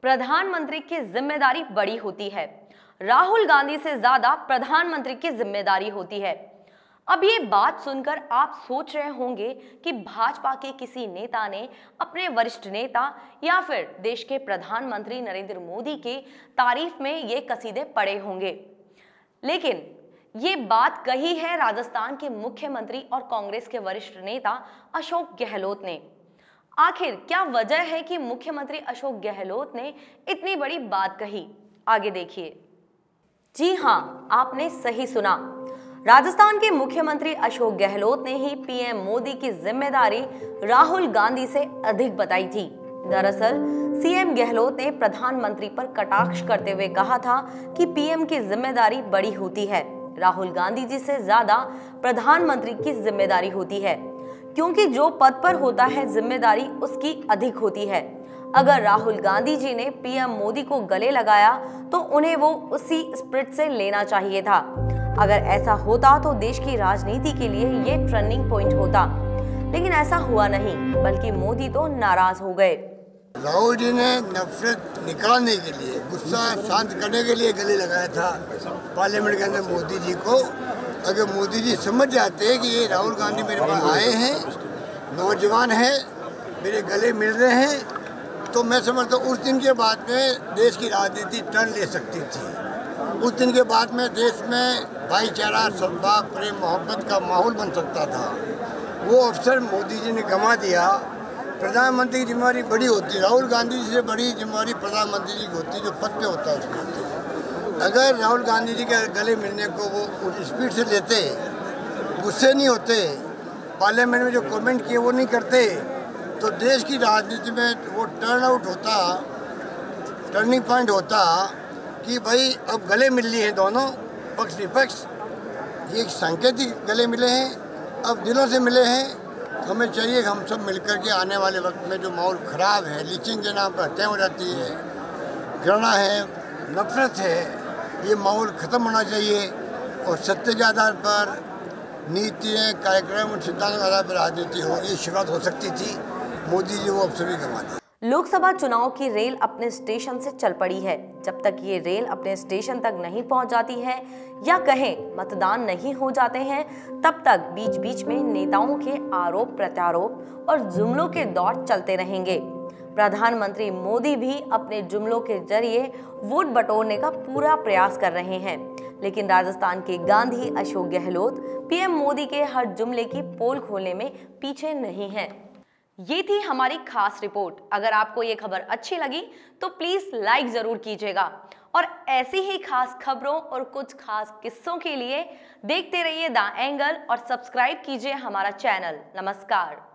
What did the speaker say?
प्रधानमंत्री की जिम्मेदारी बड़ी होती है। राहुल गांधी से ज्यादा प्रधानमंत्री की जिम्मेदारी होती है। अब ये बात सुनकर आप सोच रहे होंगे कि भाजपा के किसी नेता ने अपने वरिष्ठ नेता या फिर देश के प्रधानमंत्री नरेंद्र मोदी के तारीफ में ये कसीदे पढ़े होंगे। लेकिन ये बात कही है राजस्थान के मुख्यमंत्री और कांग्रेस के वरिष्ठ नेता अशोक गहलोत ने। आखिर क्या वजह है कि मुख्यमंत्री अशोक गहलोत ने इतनी बड़ी बात कही? आगे देखिए। जी हां, आपने सही सुना। राजस्थान के मुख्यमंत्री अशोक गहलोत ने ही पीएम मोदी की जिम्मेदारी राहुल गांधी से अधिक बताई थी। दरअसल सीएम गहलोत ने प्रधानमंत्री पर कटाक्ष करते हुए कहा था कि पीएम की जिम्मेदारी बड़ी होती है, राहुल गांधी जी से ज्यादा प्रधानमंत्री की जिम्मेदारी होती है, क्योंकि जो पद पर होता है जिम्मेदारी उसकी अधिक होती है। अगर राहुल गांधी जी ने पीएम मोदी को गले लगाया तो उन्हें वो उसी स्पिरिट से लेना चाहिए था। अगर ऐसा होता तो देश की राजनीति के लिए ये टर्निंग पॉइंट होता, लेकिन ऐसा हुआ नहीं, बल्कि मोदी तो नाराज हो गए। राहुल जी ने नफरत निकालने के लिए, गुस्सा शांत करने के लिए गले लगाया था पार्लियामेंट के अंदर मोदी जी को। अगर मोदी जी समझ जाते कि ये राहुल गांधी मेरे पास आए हैं, नौजवान हैं, मेरे गले मिल रहे हैं, तो मैं समझता हूँ उस दिन के बाद में देश की राजनीति टर्न ले सकती थी। उस दिन के बाद में देश में भाईचारा, सद्भाव, प्रेम, मोहब्बत का माहौल बन सकता था। वो अवसर मोदी जी ने गंवा दिया। प्रधानमंत्री की जिम्मेदारी बड़ी होती है, राहुल गांधी जी से बड़ी जिम्मेदारी प्रधानमंत्री जी की होती है, जो पद पे होता है उसमें। अगर राहुल गांधी जी के गले मिलने को वो उस स्पीड से लेते, गुस्से नहीं होते, पार्लियामेंट में जो कमेंट किए वो नहीं करते, तो देश की राजनीति में वो टर्न आउट होता, टर्निंग पॉइंट होता कि भाई अब गले मिल लिए हैं दोनों पक्ष विपक्ष। ये एक सांकेतिक गले मिले हैं, अब दिलों से मिले हैं। हमें चाहिए कि हम सब मिलकर के आने वाले वक्त में जो माहौल खराब है, लीचिंग के नाम पर हत्या हो जाती है, घृणा है, नफरत है, ये माहौल ख़त्म होना चाहिए और सत्य के आधार पर नीतियाँ, कार्यक्रम और सिद्धांतों के आधार पर राजनीति हो, ये शुरुआत हो सकती थी। मोदी जी वो अवसर भी गंवा दिया। लोकसभा चुनाव की रेल अपने स्टेशन से चल पड़ी है। जब तक ये रेल अपने स्टेशन तक नहीं पहुंच जाती है या कहें मतदान नहीं हो जाते हैं, तब तक बीच बीच में नेताओं के आरोप प्रत्यारोप और जुमलों के दौर चलते रहेंगे। प्रधानमंत्री मोदी भी अपने जुमलों के जरिए वोट बटोरने का पूरा प्रयास कर रहे हैं, लेकिन राजस्थान के गांधी अशोक गहलोत पीएम मोदी के हर जुमले की पोल खोलने में पीछे नहीं है। ये थी हमारी खास रिपोर्ट। अगर आपको ये खबर अच्छी लगी तो प्लीज लाइक जरूर कीजिएगा और ऐसी ही खास खबरों और कुछ खास किस्सों के लिए देखते रहिए द एंगल और सब्सक्राइब कीजिए हमारा चैनल। नमस्कार।